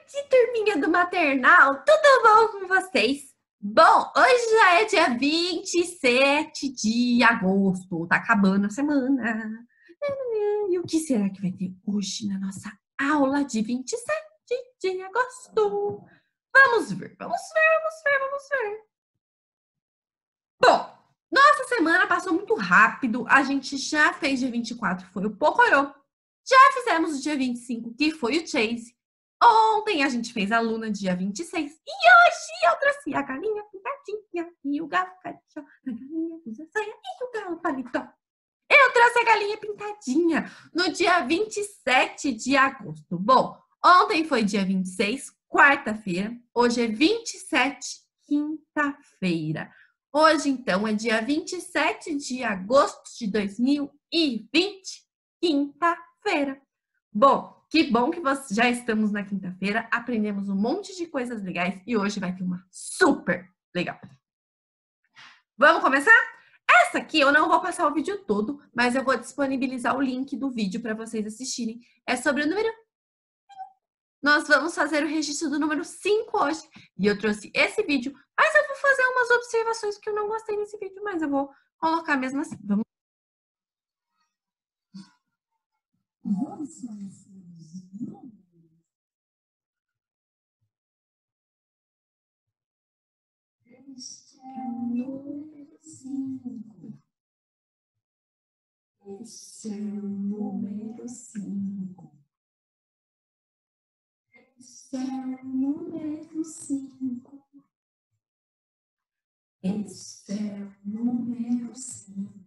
noite, turminha do maternal, tudo bom com vocês? Bom, hoje já é dia 27 de agosto, tá acabando a semana. E o que será que vai ter hoje na nossa aula de 27 de agosto? Vamos ver, vamos ver, vamos ver, vamos ver. Bom, nossa semana passou muito rápido, a gente já fez dia 24, foi o Pocoyo. Já fizemos o dia 25, que foi o Chase. Ontem a gente fez a Luna dia 26. E hoje eu trouxe a galinha pintadinha e o galo carijó. A galinha usa saia e o galo paletó. Eu trouxe a galinha pintadinha no dia 27 de agosto. Bom, ontem foi dia 26, quarta-feira. Hoje é 27, quinta-feira. Hoje, então, é dia 27 de agosto de 2020, quinta-feira. Bom que já estamos na quinta-feira, aprendemos um monte de coisas legais e hoje vai ter uma super legal. Vamos começar? Essa aqui eu não vou passar o vídeo todo, mas eu vou disponibilizar o link do vídeo para vocês assistirem. É sobre o número. Nós vamos fazer o registro do número 5 hoje. E eu trouxe esse vídeo, mas eu vou fazer umas observações que eu não gostei nesse vídeo, mas eu vou colocar mesmo assim. Vamos. Este é o número 5. Este é o número 5. Este é o número 5. Este é o número 5.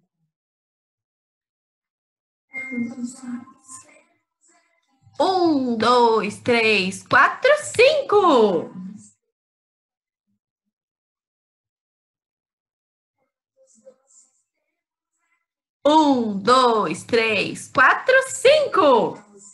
Quantos lápis? 1, 2, 3, 4, 5. Um, dois, três, quatro, 5.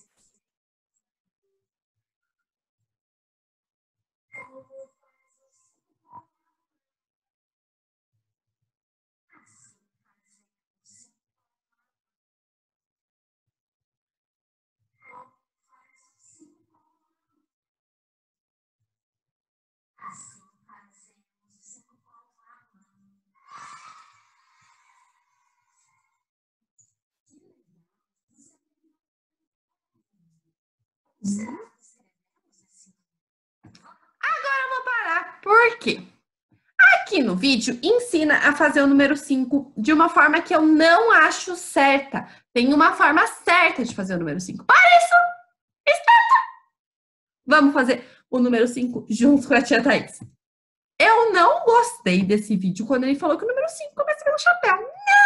Agora eu vou parar. Por quê? Aqui no vídeo ensina a fazer o número 5 de uma forma que eu não acho certa. Tem uma forma certa de fazer o número 5. Para isso! Esperta! Vamos fazer o número 5 junto com a tia Thaís. Eu não gostei desse vídeo quando ele falou que o número 5 começa pelo chapéu.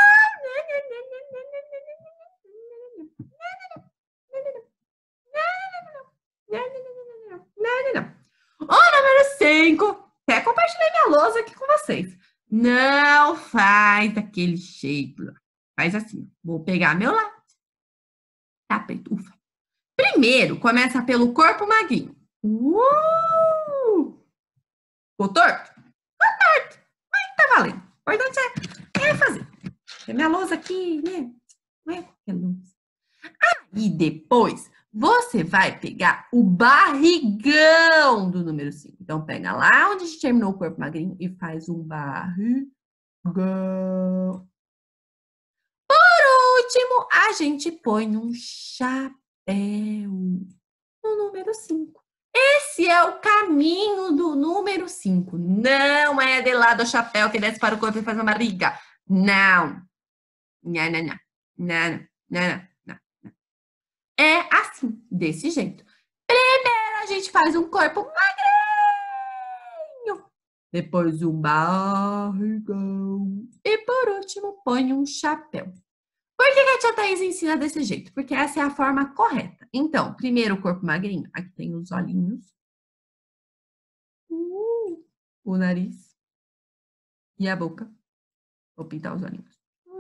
Não. O número 5. Até compartilhei minha lousa aqui com vocês. Não faz daquele jeito. Faz assim. Vou pegar meu lápis. Tapete. Ufa. Primeiro, começa pelo corpo magrinho. Ficou torto? Ficou torto. Mas tá valendo. O importante é fazer. Tem minha lousa aqui, né? Não é qualquer lousa. Aí depois você vai pegar o barrigão do número 5. Então, pega lá onde a gente terminou o corpo magrinho e faz um barrigão. Por último, a gente põe um chapéu no número 5. Esse é o caminho do número 5. Não é de lado o chapéu que desce para o corpo e faz uma barriga. Não. Não. É assim, desse jeito. Primeiro a gente faz um corpo magrinho, depois um barrigão e por último põe um chapéu. Por que a tia Thaís ensina desse jeito? Porque essa é a forma correta. Então, primeiro o corpo magrinho, aqui tem os olhinhos, o nariz e a boca. Vou pintar os olhinhos.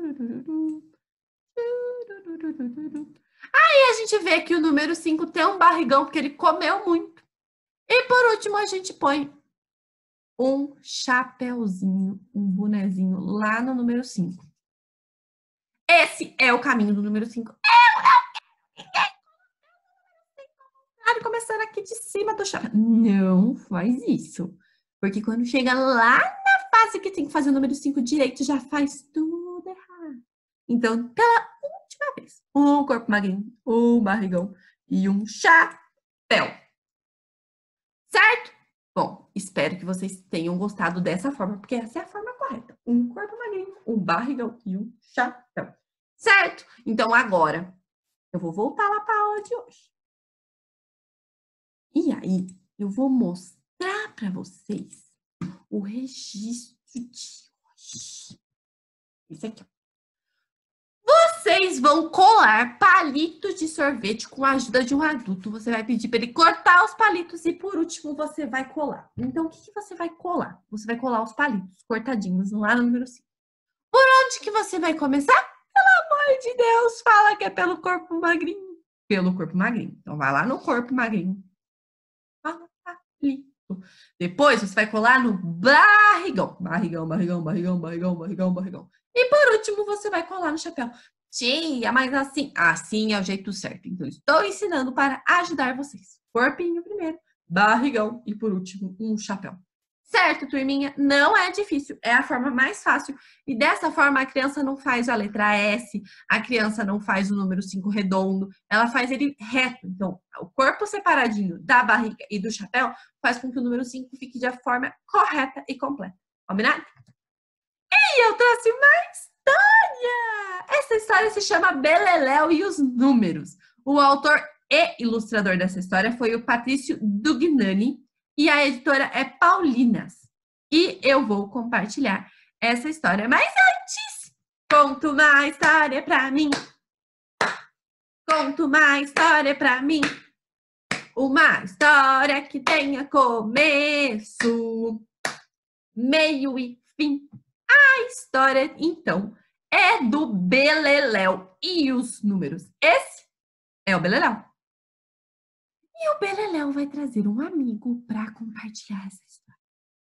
Aí a gente vê que o número 5 tem um barrigão porque ele comeu muito. E por último a gente põe um chapéuzinho, um bonezinho lá no número 5. Esse é o caminho do número 5. Começando aqui parte de cima do chapéu. Não faz isso. Porque quando chega lá na fase que tem que fazer o número 5 direito, já faz tudo errado. Então, pela última vez, um corpo magrinho, um barrigão e um chapéu. Certo? Bom, espero que vocês tenham gostado dessa forma, porque essa é a forma correta. Um corpo magrinho, um barrigão e um chapéu. Certo? Então, agora, eu vou voltar lá para a aula de hoje. E aí, eu vou mostrar para vocês o registro de hoje. Esse aqui, ó. Vocês vão colar palitos de sorvete com a ajuda de um adulto. Você vai pedir para ele cortar os palitos e, por último, você vai colar. Então, o que você vai colar? Você vai colar os palitos cortadinhos lá no número 5. Por onde que você vai começar? Pelo amor de Deus, fala que é pelo corpo magrinho. Pelo corpo magrinho. Então, vai lá no corpo magrinho. Palito. Depois, você vai colar no barrigão. Barrigão, barrigão, barrigão, barrigão, barrigão, barrigão. E, por último, você vai colar no chapéu. Tia, mas assim é o jeito certo. Então, estou ensinando para ajudar vocês. Corpinho primeiro, barrigão e, por último, um chapéu. Certo, turminha? Não é difícil, é a forma mais fácil. E dessa forma, a criança não faz a letra S, a criança não faz o número 5 redondo, ela faz ele reto. Então, o corpo separadinho da barriga e do chapéu faz com que o número 5 fique de forma correta e completa. Combinado? E eu trouxe uma história! Essa história se chama Beleléu e os Números. O autor e ilustrador dessa história foi o Patrício Dugnani e a editora é Paulinas. E eu vou compartilhar essa história. Mas antes, conta uma história pra mim. Conta uma história pra mim. Uma história que tenha começo, meio e fim. A história, então, é do Beleléu e os números. Esse é o Beleléu. E o Beleléu vai trazer um amigo para compartilhar essa história.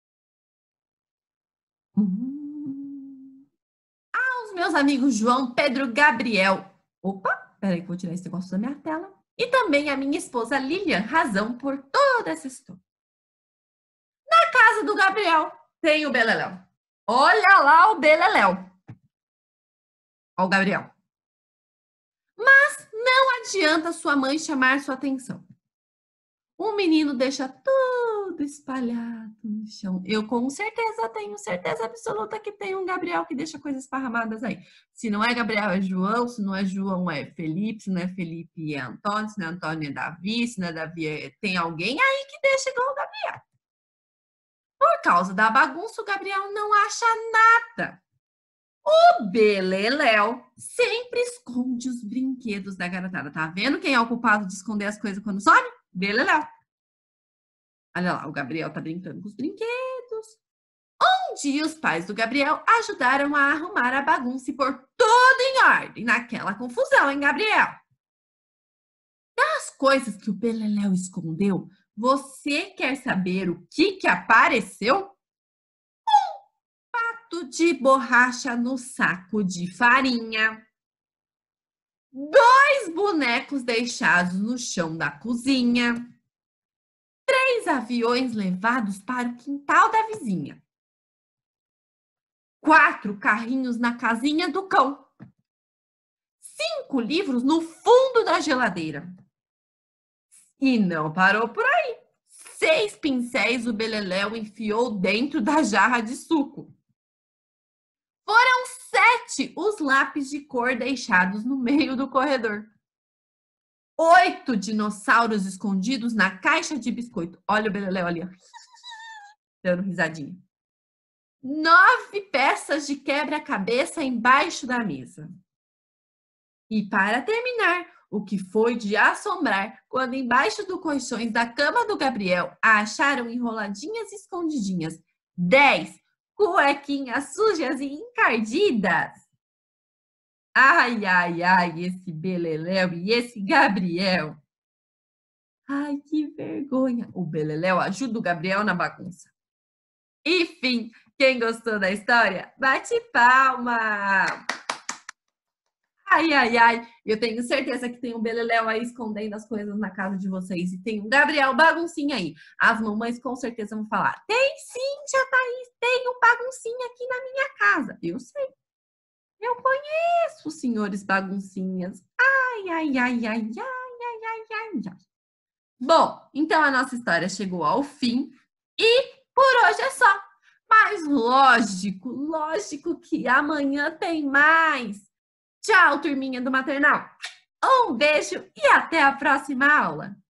Aos meus amigos João, Pedro, Gabriel. Opa, peraí que eu vou tirar esse negócio da minha tela. E também a minha esposa Lilian, razão por toda essa história. Na casa do Gabriel tem o Beleléu. Olha lá o Beleléu. Olha o Gabriel. Mas não adianta sua mãe chamar sua atenção. O menino deixa tudo espalhado no chão. Eu com certeza tenho certeza absoluta que tem um Gabriel que deixa coisas esparramadas aí. Se não é Gabriel, é João. Se não é João, é Felipe. Se não é Felipe, é Antônio. Se não é Antônio, é Davi. Se não é Davi, tem alguém aí que deixa igual o Gabriel. Por causa da bagunça, o Gabriel não acha nada. O Beleléu sempre esconde os brinquedos da garotada. Tá vendo quem é o culpado de esconder as coisas quando some? Beleléu. Olha lá, o Gabriel tá brincando com os brinquedos. Um dia, os pais do Gabriel ajudaram a arrumar a bagunça e pôr tudo em ordem naquela confusão, hein, Gabriel? Das coisas que o Beleléu escondeu, você quer saber o que apareceu? De borracha no saco de farinha, 2 bonecos deixados no chão da cozinha, 3 aviões levados para o quintal da vizinha, 4 carrinhos na casinha do cão, 5 livros no fundo da geladeira. E não parou por aí. 6 pincéis o Beleléu enfiou dentro da jarra de suco. Foram 7 os lápis de cor deixados no meio do corredor. 8 dinossauros escondidos na caixa de biscoito. Olha o Beleléu ali, ó, dando risadinha. 9 peças de quebra-cabeça embaixo da mesa. E para terminar, o que foi de assombrar quando embaixo dos colchões da cama do Gabriel acharam enroladinhas e escondidinhas 10 cuequinhas sujas e encardidas. Ai, ai, ai, esse Beleléu e esse Gabriel. Ai, que vergonha. O Beleléu ajuda o Gabriel na bagunça. Enfim, quem gostou da história, bate palma. Ai, ai, ai. Eu tenho certeza que tem um beleléu aí escondendo as coisas na casa de vocês. E tem um Gabriel baguncinha aí. As mamães com certeza vão falar: tem sim, tia Thaís, tem um baguncinha aqui na minha casa. Eu sei. Eu conheço os senhores baguncinhas. Ai, ai, ai, ai, ai, ai, ai, ai, ai. Bom, então a nossa história chegou ao fim e por hoje é só. Mas lógico que amanhã tem mais. Tchau, turminha do maternal. Um beijo e até a próxima aula.